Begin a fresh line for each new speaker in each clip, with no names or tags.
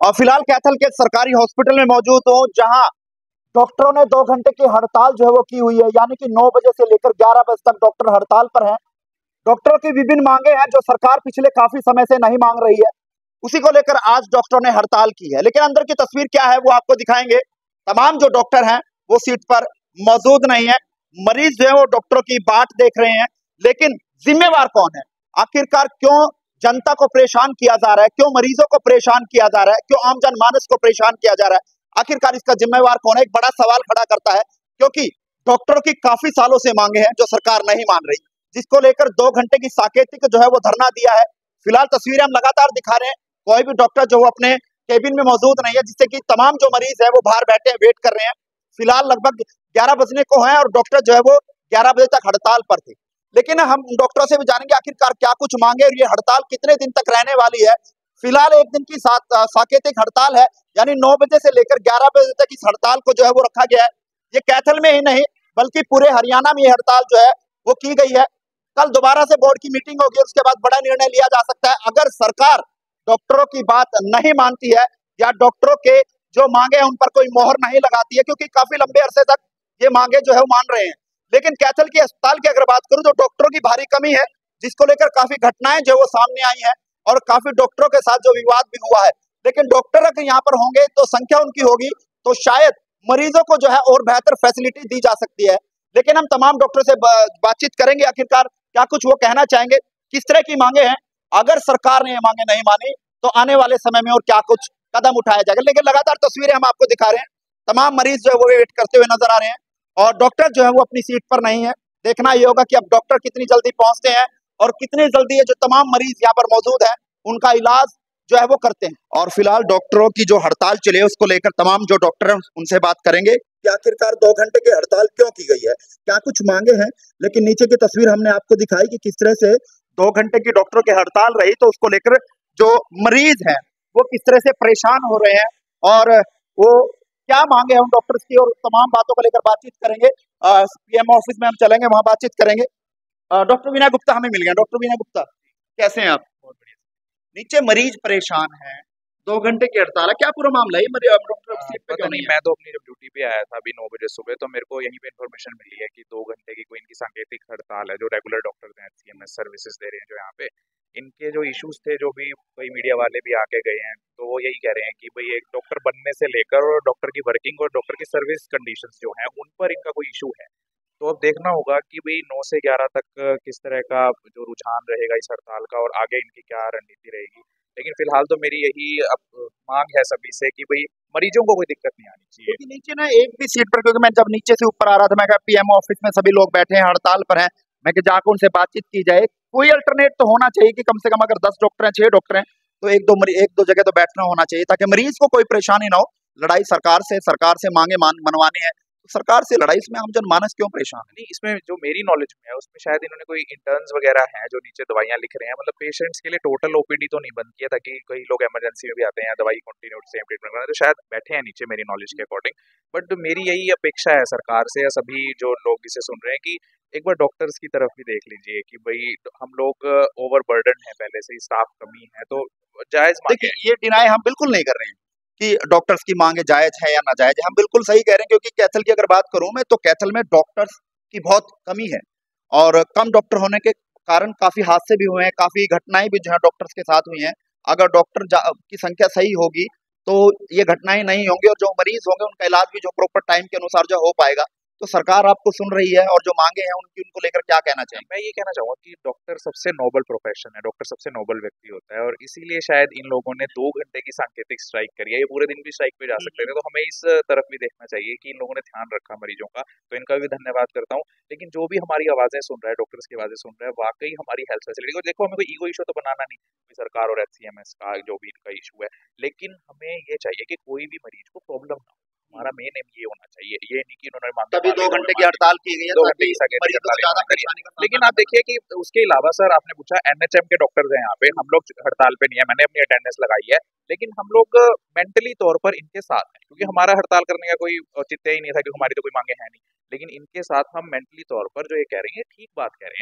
और फिलहाल कैथल के सरकारी हॉस्पिटल में मौजूद हूँ, जहां डॉक्टरों ने 2 घंटे की हड़ताल जो है वो की हुई है। यानी कि 9 बजे से लेकर 11 बजे तक डॉक्टर हड़ताल पर हैं। डॉक्टरों की विभिन्न मांगे हैं जो सरकार पिछले काफी समय से नहीं मांग रही है। उसी को लेकर आज डॉक्टरों ने हड़ताल की है। लेकिन अंदर की तस्वीर क्या है वो आपको दिखाएंगे। तमाम जो डॉक्टर हैं वो सीट पर मौजूद नहीं है। मरीज जो है वो डॉक्टरों की बाट देख रहे हैं। लेकिन जिम्मेवार कौन है? आखिरकार क्यों जनता को परेशान किया जा रहा है? क्यों मरीजों को परेशान किया जा रहा है? क्यों आम जनमानस को परेशान किया जा रहा है? आखिरकार इसका जिम्मेवार कौन है? एक बड़ा सवाल खड़ा करता है, क्योंकि डॉक्टरों की काफी सालों से मांगे हैं जो सरकार नहीं मान रही, जिसको लेकर 2 घंटे की साकेतिक जो है वो धरना दिया है। फिलहाल तस्वीरें हम लगातार दिखा रहे हैं। कोई भी डॉक्टर जो वो अपने केबिन में मौजूद नहीं है, जिससे कि तमाम जो मरीज है वो बाहर बैठे हैं, वेट कर रहे हैं। फिलहाल लगभग 11 बजने को है और डॉक्टर जो है वो 11 बजे तक हड़ताल पर थे। लेकिन हम डॉक्टरों से भी जानेंगे आखिरकार क्या कुछ मांगे और ये हड़ताल कितने दिन तक रहने वाली है। फिलहाल एक दिन की साकेतिक हड़ताल है, यानी 9 बजे से लेकर 11 बजे तक इस हड़ताल को जो है वो रखा गया है। ये कैथल में ही नहीं बल्कि पूरे हरियाणा में ये हड़ताल जो है वो की गई है। कल दोबारा से बोर्ड की मीटिंग होगी और उसके बाद बड़ा निर्णय लिया जा सकता है। अगर सरकार डॉक्टरों की बात नहीं मानती है या डॉक्टरों के जो मांगे हैं उन पर कोई मोहर नहीं लगाती है, क्योंकि काफी लंबे अरसे तक ये मांगे जो है वो मान रहे हैं। लेकिन कैथल के अस्पताल की अगर बात करूं तो डॉक्टरों की भारी कमी है, जिसको लेकर काफी घटनाएं जो वो सामने आई हैं और काफी डॉक्टरों के साथ जो विवाद भी हुआ है। लेकिन डॉक्टर अगर यहाँ पर होंगे तो संख्या उनकी होगी तो शायद मरीजों को जो है और बेहतर फैसिलिटी दी जा सकती है। लेकिन हम तमाम डॉक्टर से बातचीत करेंगे, आखिरकार क्या कुछ वो कहना चाहेंगे, किस तरह की मांगे हैं। अगर सरकार ने ये मांगे नहीं मानी तो आने वाले समय में और क्या कुछ कदम उठाया जाएगा। लेकिन लगातार तस्वीरें हम आपको दिखा रहे हैं। तमाम मरीज जो है वो वेट करते हुए नजर आ रहे हैं और डॉक्टर जो है वो अपनी सीट पर नहीं है। देखना ये होगा कि अब डॉक्टर कितनी जल्दी पहुंचते हैं और कितनी जल्दी ये जो तमाम मरीज यहाँ पर मौजूद है उनका इलाज जो है वो करते हैं। और फिलहाल डॉक्टरों की जो हड़ताल चले उसको लेकर तमाम जो डॉक्टर हैं उनसे बात करेंगे कि आखिरकार 2 घंटे की हड़ताल क्यों की गई है, क्या कुछ मांगे हैं। लेकिन नीचे की तस्वीर हमने आपको दिखाई कि किस तरह से 2 घंटे की डॉक्टरों की हड़ताल रही, तो उसको लेकर जो मरीज हैं वो किस तरह से परेशान हो रहे हैं और वो क्या मांगे हैं उन डॉक्टर्स की, और तमाम बातों को लेकर बातचीत करेंगे। पीएम ऑफिस में हम चलेंगे, वहां बातचीत करेंगे। डॉक्टर विनय गुप्ता हमें मिल गया। डॉक्टर विनय गुप्ता, कैसे हैं आप? बहुत बढ़िया। नीचे मरीज परेशान हैं, 2 घंटे की हड़ताल है, क्या पूरा मामला है? डॉक्टर सीट पे
पता
क्यों
नहीं,
नहीं है?
मैं तो अपनी जब ड्यूटी पे आया था अभी 9 बजे सुबह, तो मेरे को यहीं पे इन्फॉर्मेशन मिली है कि 2 घंटे की कोई इनकी सांकेतिक हड़ताल है। जो रेगुलर डॉक्टर्स हैं, सीएमएस सर्विसेज दे रहे हैं जो यहाँ पे, इनके जो इश्यूज थे, जो भी कोई मीडिया वाले भी आके गए हैं, तो वो यही कह रहे हैं कि भाई एक डॉक्टर बनने से लेकर और डॉक्टर की वर्किंग और डॉक्टर की सर्विस कंडीशंस जो हैं उन पर इनका कोई इशू है। तो अब देखना होगा कि भाई 9 से 11 तक किस तरह का जो रुझान रहेगा इस हड़ताल का और आगे इनकी क्या रणनीति रहेगी। लेकिन फिलहाल तो मेरी यही अब मांग है सभी से कि भाई मरीजों को कोई दिक्कत नहीं आनी चाहिए।
क्योंकि नीचे ना एक भी सीट पर, क्योंकि मैं जब नीचे से ऊपर आ रहा था मैं कहा पीएम ऑफिस में सभी लोग बैठे हैं, हड़ताल पर हैं, मैं कि जाकर उनसे बातचीत की जाए। कोई अल्टरनेट तो होना चाहिए कि कम से कम अगर 10 डॉक्टर हैं, 6 डॉक्टर हैं, तो एक दो जगह तो बैठना होना चाहिए ताकि मरीज को कोई परेशानी ना हो। लड़ाई सरकार से मांगे मनवानी है तो सरकार से लड़ाई, इसमें आम जनमानस क्यों परेशान है?
नहीं, इसमें जो मेरी नॉलेज में है उसमें शायद इन्होंने कोई इंटर्न्स वगैरह हैं जो नीचे दवाइयाँ लिख रहे हैं। मतलब पेशेंट्स के लिए टोटल ओपीडी तो नहीं बंद किया, ताकि कई लोग इमरजेंसी में भी आते हैं दवाई कंटिन्यू सेम ट्रीटमेंट करना, तो शायद बैठे हैं नीचे मेरी नॉलेज के अकॉर्डिंग। बट मेरी यही अपेक्षा है सरकार से या सभी जो लोग इसे सुन रहे हैं कि एक बार डॉक्टर्स की तरफ भी देख लीजिए कि भाई हम लोग ओवर बर्डन है, पहले से ही स्टाफ कमी है, तो जायज मांगे।
देखिए ये डिनाई हम बिल्कुल नहीं कर रहे हैं कि डॉक्टर्स की मांगे जायज है या नाजायज है, हम बिल्कुल सही कह रहे हैं। क्योंकि कैथल की अगर बात करूं मैं तो कैथल में डॉक्टर्स की बहुत कमी है और कम डॉक्टर होने के कारण काफी हादसे भी हुए हैं, काफी घटनाएं भी जो है डॉक्टर्स के साथ हुई हैं। अगर डॉक्टर की संख्या सही होगी तो ये घटनाएं नहीं होंगी और जो मरीज होंगे उनका इलाज भी जो प्रॉपर टाइम के अनुसार जो हो पाएगा। तो सरकार आपको सुन रही है और जो मांगे हैं उनको लेकर क्या कहना चाहिए?
मैं ये कहना चाहूंगा कि डॉक्टर सबसे नोबल प्रोफेशन है, डॉक्टर सबसे नोबल व्यक्ति होता है, और इसीलिए शायद इन लोगों ने 2 घंटे की सांकेतिक स्ट्राइक करी है। ये पूरे दिन भी स्ट्राइक पे जा सकते थे, तो हमें इस तरफ भी देखना चाहिए कि इन लोगों ने ध्यान रखा मरीजों का, तो इनका भी धन्यवाद करता हूँ। लेकिन जो भी हमारी आवाजें सुन रहा है, डॉक्टर्स की आवाजें सुन रहा है, वाकई हमारी हेल्थ फैसिलिटी को देखो, हमें कोई ईगो इशू तो बनाना नहीं, कोई सरकार और एचसीएमएस का जो भी इनका इशू है, लेकिन हमें ये चाहिए कि कोई भी मरीज को प्रॉब्लम ना हो। हमारा मेन एम ये होना चाहिए, ये नहीं कि उन्होंने मांगे
तभी
मान ली,
2 घंटे की हड़ताल की गई है
2 घंटे
ताकि
की सांकेतिक
मरीजों को
हड़ताल
ज्यादा
इन्होंने करी है।
परेशानी का सामना
लेकिन
ना
आप देखिए कि उसके अलावा सर आपने पूछा एनएचएम के डॉक्टर्स हैं यहाँ पे, हम लोग हड़ताल पे नहीं है, मैंने अपनी अटेंडेंस लगाई है, लेकिन हम लोग मेंटली तौर पर इनके साथ हैं, क्योंकि हमारा हड़ताल करने का कोई औचित्य ही नहीं था, क्योंकि हमारी तो कोई मांगे है नहीं। लेकिन इनके साथ हम मेंटली तौर पर जो ये कह रही है ठीक बात कह रहे हैं,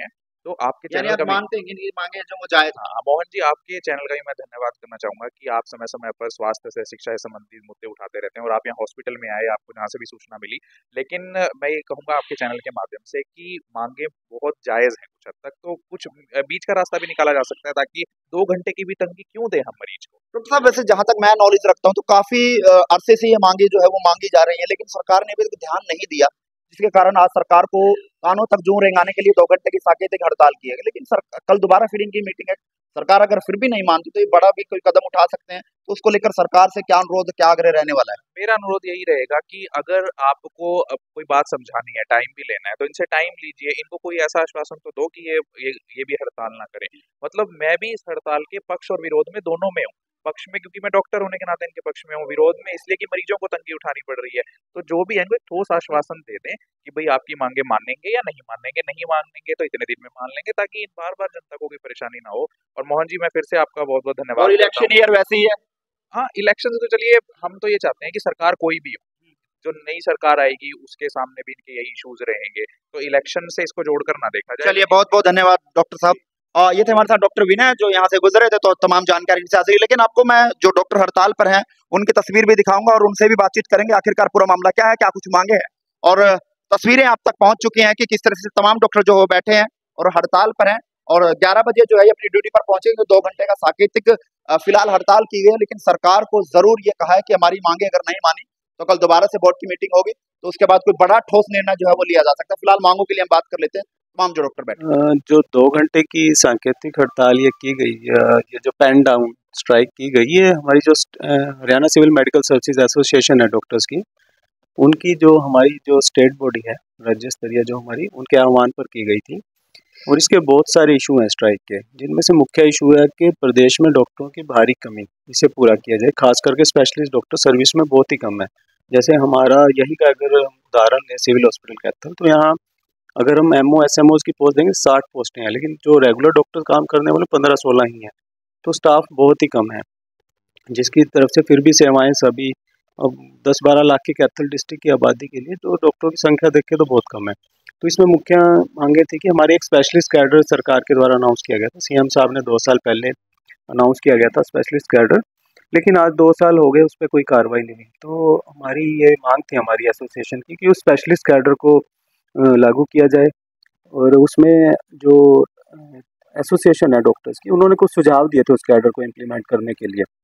तो आपके
यानी
चैनल
आप
का भी
मानते हैं कि इनकी मांगे जो वो जायज हैं।
हाँ, मोहन जी, आपके चैनल का भी मैं धन्यवाद करना चाहूंगा कि आप समय समय पर स्वास्थ्य से शिक्षा से संबंधित मुद्दे उठाते रहते हैं और आप यहाँ हॉस्पिटल में आए, आपको जहाँ से भी सूचना मिली। लेकिन मैं ये कहूंगा आपके चैनल के माध्यम से कि मांगे बहुत जायज हैं कुछ हद तक, तो कुछ बीच का रास्ता भी निकाला जा सकता है, ताकि 2 घंटे की भी तंगी क्यों दें हम मरीज को।
डॉक्टर साहब, वैसे जहां तक मैं नॉलेज रखता हूं तो काफी अरसे से ये मांगे जो है वो मांगी जा रही है, लेकिन सरकार ने अभी तक ध्यान नहीं दिया, जिसके कारण आज सरकार को कानों तक जूं रेंगाने के लिए 2 घंटे की साकेतिक हड़ताल की है। लेकिन कल दोबारा फिर इनकी मीटिंग है। सरकार अगर फिर भी नहीं मानती तो ये बड़ा भी कोई कदम उठा सकते हैं, तो उसको लेकर सरकार से क्या अनुरोध, क्या आग्रह रहने वाला है?
मेरा अनुरोध यही रहेगा कि अगर आपको अब कोई बात समझानी है, टाइम भी लेना है, तो इनसे टाइम लीजिए। इनको कोई ऐसा आश्वासन तो दो कि ये भी हड़ताल ना करें। मतलब मैं भी इस हड़ताल के पक्ष और विरोध में दोनों में हूँ। पक्ष में क्योंकि मैं डॉक्टर होने के नाते इनके पक्ष में हूँ, विरोध में इसलिए कि मरीजों को तंगी उठानी पड़ रही है। तो जो भी है इनको एक ठोस आश्वासन दे दें कि भाई आपकी मांगे मानेंगे या नहीं मानेंगे, नहीं मानेंगे तो इतने दिन में मान लेंगे, ताकि इन बार बार जनता को कोई परेशानी ना हो। और मोहन जी, मैं फिर से आपका बहुत बहुत
और
धन्यवाद करता
इलेक्शन
हूँ।
ईयर वैसे ही है।
हाँ, इलेक्शन तो चलिए, हम तो ये चाहते हैं कि सरकार कोई भी हो, जो नई सरकार आएगी उसके सामने भी इनके यही इश्यूज रहेंगे, तो इलेक्शन से इसको जोड़कर ना देखा जाए।
चलिए, बहुत बहुत धन्यवाद डॉक्टर साहब। ये थे हमारे साथ डॉक्टर विनय, जो यहाँ से गुजरे थे, तो तमाम जानकारी इनसे हासिल की। लेकिन आपको मैं जो डॉक्टर हड़ताल पर हैं उनकी तस्वीर भी दिखाऊंगा और उनसे भी बातचीत करेंगे, आखिरकार पूरा मामला क्या है, क्या कुछ मांगे हैं। और तस्वीरें आप तक पहुंच चुकी हैं कि किस तरह से तमाम डॉक्टर जो हो बैठे हैं और हड़ताल पर हैं। और 11 बजे जो है अपनी ड्यूटी पर पहुंचेंगे। 2 घंटे का साकेतिक फिलहाल हड़ताल की गई है, लेकिन सरकार को जरूर ये कहा है कि हमारी मांगे अगर नहीं मानी तो कल दोबारा से बोर्ड की मीटिंग होगी, तो उसके बाद कोई बड़ा ठोस निर्णय जो है वो लिया जा सकता है। फिलहाल मांगों के लिए हम बात कर लेते हैं तमाम जो डॉक्टर बैठे।
जो 2 घंटे की सांकेतिक हड़ताल ये की गई, ये जो पेन डाउन स्ट्राइक की गई, ये हमारी जो Haryana civil medical services association है डॉक्टर्स की, उनकी जो हमारी जो स्टेट बॉडी है राज्य स्तरीय, जो हमारी उनके आह्वान पर की गई थी। और इसके बहुत सारे इशू हैं स्ट्राइक के, जिनमें से मुख्य इशू है कि प्रदेश में डॉक्टरों की भारी कमी, इसे पूरा किया जाए। खास करके स्पेशलिस्ट डॉक्टर सर्विस में बहुत ही कम है। जैसे हमारा यही का अगर उदाहरण लें सिविल हॉस्पिटल कैथल, तो यहाँ अगर हम एमओ एसएमओ की पोस्ट देंगे 60 पोस्टें हैं, लेकिन जो रेगुलर डॉक्टर काम करने वाले 15-16 ही हैं। तो स्टाफ बहुत ही कम है, जिसकी तरफ से फिर भी सेवाएं सभी, अब 10-12 लाख की कैथल डिस्ट्रिक्ट की आबादी के लिए तो डॉक्टरों की संख्या देख के तो बहुत कम है। तो इसमें मुख्य मांगे थी कि हमारे एक स्पेशलिस्ट कैडर सरकार के द्वारा अनाउंस किया गया था, सीएम साहब ने 2 साल पहले अनाउंस किया गया था स्पेशलिस्ट कैडर, लेकिन आज 2 साल हो गए, उस पर कोई कार्रवाई नहीं हुई। तो हमारी ये मांग थी हमारी एसोसिएशन की कि उस स्पेशलिस्ट कैडर को लागू किया जाए। और उसमें जो एसोसिएशन है डॉक्टर्स की, उन्होंने कुछ सुझाव दिए थे उस कैडर को इम्प्लीमेंट करने के लिए,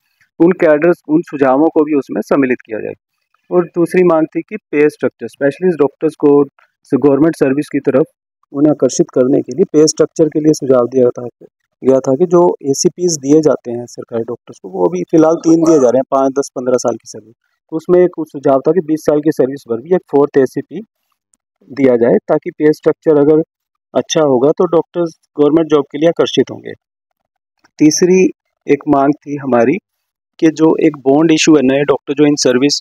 उन सुझावों को भी उसमें सम्मिलित किया जाए। और दूसरी मांग थी कि पे स्ट्रक्चर, स्पेशलिस्ट डॉक्टर्स को गवर्नमेंट सर्विस की तरफ उन्हें आकर्षित करने के लिए पे स्ट्रक्चर के लिए सुझाव गया था कि जो एसीपीज दिए जाते हैं सरकारी डॉक्टर्स को, वो अभी फिलहाल 3 दिए जा रहे हैं, 5, 10, 15 साल की सर्विस। तो उसमें एक सुझाव था कि 20 साल की सर्विस पर भी एक 4th एसीपी दिया जाए, ताकि पे स्ट्रक्चर अगर अच्छा होगा तो डॉक्टर्स गवर्नमेंट जॉब के लिए आकर्षित होंगे। तीसरी एक मांग थी हमारी कि जो एक बॉन्ड इशू है, नए डॉक्टर जो इन सर्विस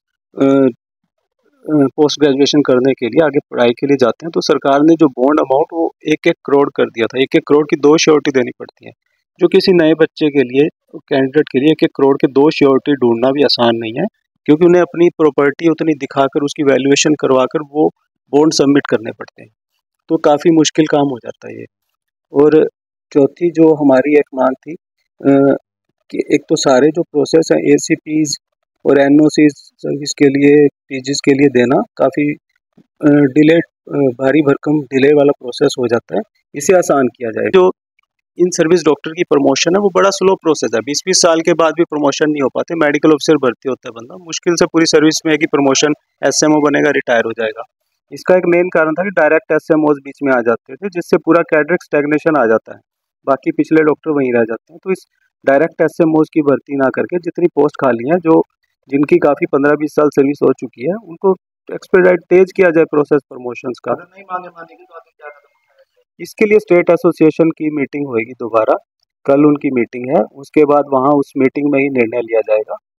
पोस्ट ग्रेजुएशन करने के लिए आगे पढ़ाई के लिए जाते हैं, तो सरकार ने जो बॉन्ड अमाउंट वो 1-1 करोड़ कर दिया था। 1-1 करोड़ की 2 श्योरिटी देनी पड़ती है, जो किसी नए बच्चे के लिए, कैंडिडेट के लिए 1-1 करोड़ के 2 श्योरिटी ढूंढना भी आसान नहीं है, क्योंकि उन्हें अपनी प्रॉपर्टी उतनी दिखाकर उसकी वैल्यूएशन करवाकर वो बॉन्ड सबमिट करने पड़ते हैं। तो काफ़ी मुश्किल काम हो जाता है ये। और चौथी जो हमारी एक मांग थी कि एक तो सारे जो प्रोसेस हैं एसीपीज और एनओसी सर्विस के लिए, पीजीज के लिए देना काफ़ी डिले, भारी भरकम डिले वाला प्रोसेस हो जाता है, इसे आसान किया जाए। जो इन सर्विस डॉक्टर की प्रमोशन है वो बड़ा स्लो प्रोसेस है, 20-20 साल के बाद भी प्रमोशन नहीं हो पाते। मेडिकल ऑफिसर भर्ती होता है बंदा, मुश्किल से पूरी सर्विस में है कि प्रमोशन, एसएमओ बनेगा, रिटायर हो जाएगा। इसका एक मेन कारण था कि डायरेक्ट एसएमओज बीच में आ जाते थे, जिससे पूरा कैडर स्टैग्नेशन आ जाता है, बाकी पिछले डॉक्टर वहीं रह जाते हैं। तो इस डायरेक्ट एसएमओज की भर्ती ना करके जितनी पोस्ट खाली हैं, जो जिनकी काफ़ी 15-20 साल सर्विस हो चुकी है, उनको एक्सपेडाइट तेज किया जाए प्रोसेस प्रमोशंस का।
नहीं मांगे मानेगी तो आगे क्या कदम उठाया जाए?
इसके लिए स्टेट एसोसिएशन की मीटिंग होगी दोबारा, कल उनकी मीटिंग है, उसके बाद वहाँ उस मीटिंग में ही निर्णय लिया जाएगा।